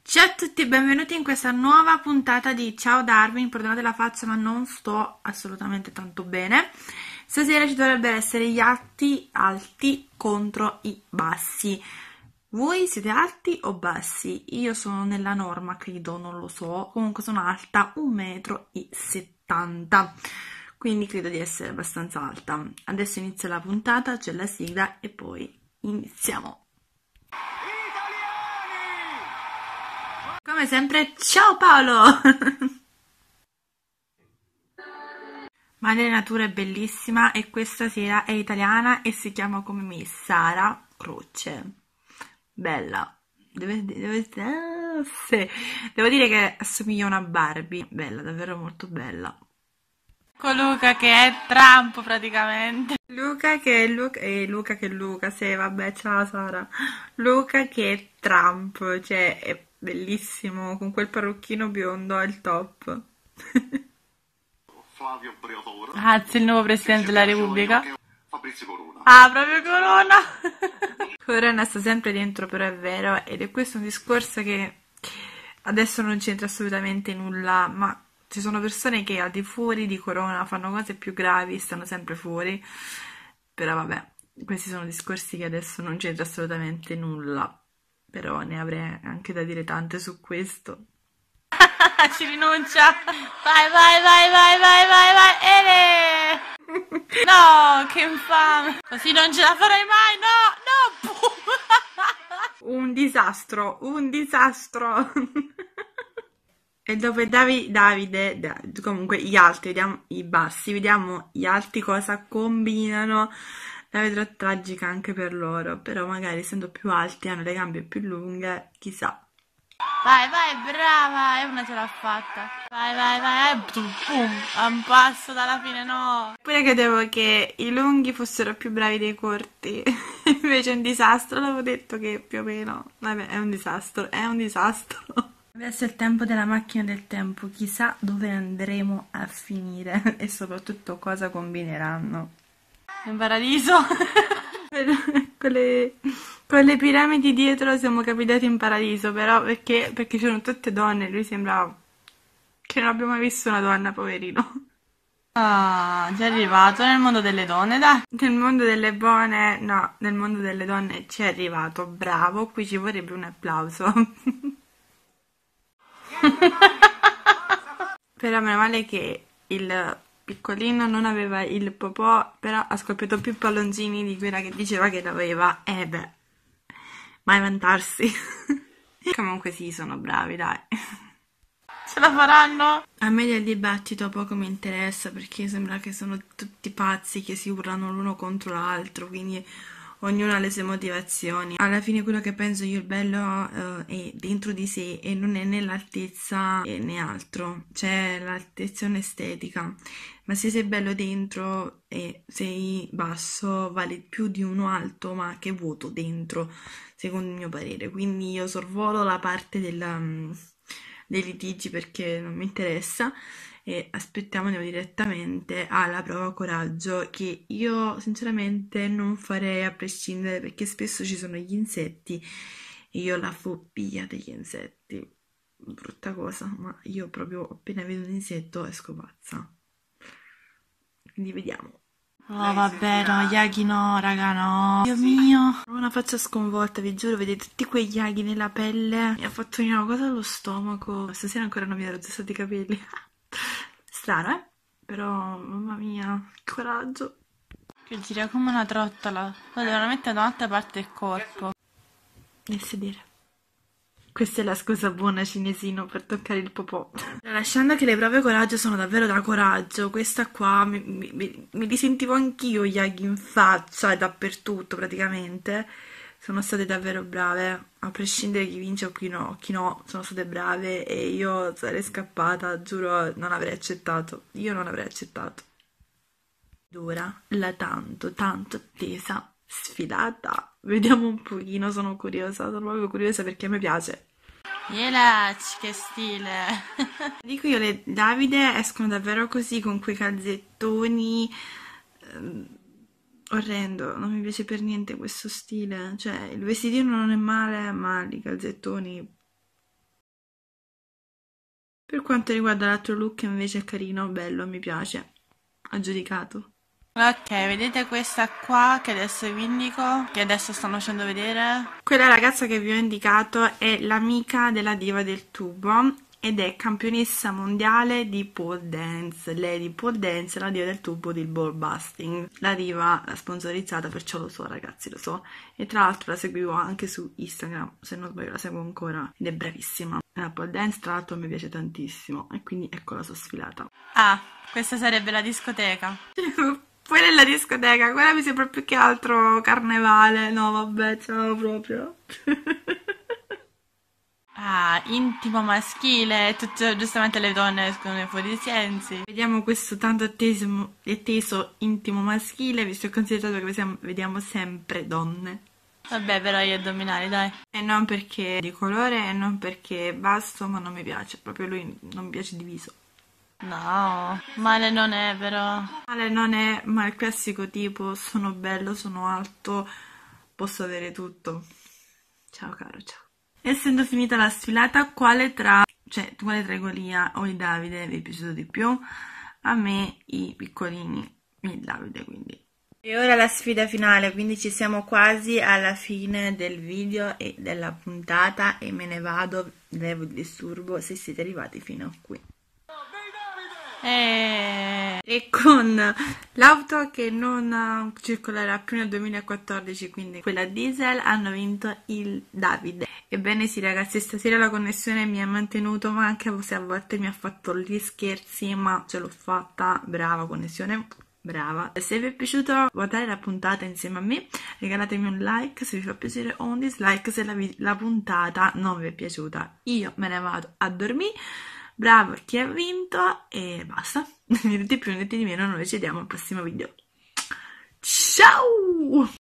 Ciao a tutti e benvenuti in questa nuova puntata di Ciao Darwin. Perdonate la faccia, ma non sto assolutamente tanto bene. Stasera ci dovrebbero essere gli alti contro i bassi. Voi siete alti o bassi? Io sono nella norma, credo, non lo so. Comunque sono alta 1,70 m, quindi credo di essere abbastanza alta. Adesso inizia la puntata, c'è la sigla e poi iniziamo. Come sempre, ciao Paolo! Madre Natura è bellissima e questa sera è italiana e si chiama come me, Sara Croce. Bella. Sì. Devo dire che assomiglia a una Barbie. Bella, davvero molto bella. Con Luca che è Trump praticamente. Luca che è Luca, sì, vabbè, ciao Sara. Luca che è Trump, cioè è bellissimo, con quel parrucchino biondo al top. Flavio Briatore. Ah, c'è il nuovo presidente della Repubblica. Fabrizio Corona. Ah, proprio Corona! Corona sta sempre dentro, però è vero, ed è questo un discorso che adesso non c'entra assolutamente nulla, ma ci sono persone che al di fuori di Corona fanno cose più gravi, stanno sempre fuori, però vabbè, questi sono discorsi che adesso non c'entra assolutamente nulla, però ne avrei anche da dire tante su questo. Ci rinuncia! Vai, vai, vai, vai, vai, vai, vai! Ele! No, che infame! Così non ce la farai mai! No, no! Un disastro, un disastro! E dopo comunque gli altri, vediamo i bassi, vediamo gli altri cosa combinano. La vedrò tragica anche per loro, però magari essendo più alti hanno le gambe più lunghe, chissà. Vai, vai, brava! E una ce l'ha fatta. Vai, vai, vai. Boom, a un passo dalla fine, no. Pure credevo che i lunghi fossero più bravi dei corti. Invece è un disastro, l'avevo detto che più o meno. Vabbè, è un disastro, è un disastro. Adesso è il tempo della macchina del tempo. Chissà dove andremo a finire e soprattutto cosa combineranno. In paradiso. Con le piramidi dietro siamo capitati in paradiso, però perché c'erano tutte donne, lui sembrava che non abbia mai visto una donna, poverino. Ah, già è arrivato nel mondo delle donne, dai. Nel mondo delle buone, no, nel mondo delle donne ci è arrivato, bravo, qui ci vorrebbe un applauso. Però meno male che il piccolino non aveva il popò, però ha scoppiato più palloncini di quella che diceva che l'aveva. Beh, mai vantarsi. Comunque sì, sono bravi, dai. Ce la faranno? A me del dibattito poco mi interessa perché sembra che sono tutti pazzi che si urlano l'uno contro l'altro, quindi ognuno ha le sue motivazioni. Alla fine quello che penso io il bello è dentro di sé e non è né l'altezza né altro, c'è l'altezza è un'estetica, ma se sei bello dentro e sei basso vale più di uno alto ma che vuoto dentro, secondo il mio parere, quindi io sorvolo la parte dei litigi perché non mi interessa e aspettiamo direttamente alla prova coraggio che io sinceramente non farei a prescindere perché spesso ci sono gli insetti e io ho la fobia degli insetti, brutta cosa, ma io proprio appena vedo un insetto esco pazza, quindi vediamo. Oh vabbè, no, gli aghi no, raga, no. Dio mio. Ho una faccia sconvolta, vi giuro, vedete tutti quegli aghi nella pelle. Mi ha fatto venire una cosa allo stomaco. Stasera ancora non mi ero aggiustato i capelli. Strano, eh? Però, mamma mia, che coraggio. Che gira come una trottola. Poi devono mettere da un'altra parte del corpo. Nel sedere. Questa è la scusa buona cinesino per toccare il popò. Lasciando che le prove coraggio sono davvero da coraggio, questa qua mi risentivo anch'io gli aghi in faccia e dappertutto praticamente. Sono state davvero brave, a prescindere chi vince o chi no, sono state brave e io sarei scappata, giuro, non avrei accettato. Io non avrei accettato. Ed ora la tanto attesa sfilata. Vediamo un pochino, sono curiosa, sono proprio curiosa perché a me piace. Che stile! Dico io, le Davide escono davvero così con quei calzettoni. Orrendo, non mi piace per niente questo stile. Cioè, il vestitino non è male, ma i calzettoni Per quanto riguarda l'altro look invece è carino, bello, mi piace. Aggiudicato. Ok, vedete questa qua che adesso vi indico, che adesso stanno facendo vedere? Quella ragazza che vi ho indicato è l'amica della diva del tubo ed è campionessa mondiale di pole dance. Lei di pole dance è la diva del tubo del ball busting. La diva l'ha sponsorizzata, perciò lo so ragazzi, lo so. E tra l'altro la seguivo anche su Instagram, se non sbaglio la seguo ancora, ed è bravissima. La pole dance tra l'altro mi piace tantissimo e quindi ecco la sua sfilata. Ah, questa sarebbe la discoteca. Quella è la discoteca, quella mi sembra più che altro carnevale. No, vabbè, ciao proprio. Ah, intimo maschile, tutto, giustamente le donne escono fuori i sensi. Vediamo questo tanto atteso intimo maschile, visto e considerato che vediamo sempre donne. Vabbè, però gli addominali, dai. E non perché è di colore e non perché è basso, ma non mi piace. Proprio lui non mi piace diviso. No, male non è però. Male non è, ma il classico tipo sono bello, sono alto, posso avere tutto. Ciao caro, ciao. Essendo finita la sfilata, quale tra Golia o il Davide vi è piaciuto di più? A me i piccolini, il Davide quindi. E ora la sfida finale, quindi ci siamo quasi alla fine del video e della puntata e me ne vado, levo il disturbo se siete arrivati fino a qui. E con l'auto che non circolerà più nel 2014, quindi quella diesel, hanno vinto il Davide. Ebbene sì ragazzi, stasera la connessione mi ha mantenuto, ma anche se a volte mi ha fatto gli scherzi, ma ce l'ho fatta, brava connessione, brava. Se vi è piaciuto guardare la puntata insieme a me, regalatemi un like se vi fa piacere o un dislike se la puntata non vi è piaciuta. Io me ne vado a dormire. Bravo chi ha vinto e basta. Niente di più, niente di meno, noi ci vediamo al prossimo video. Ciao!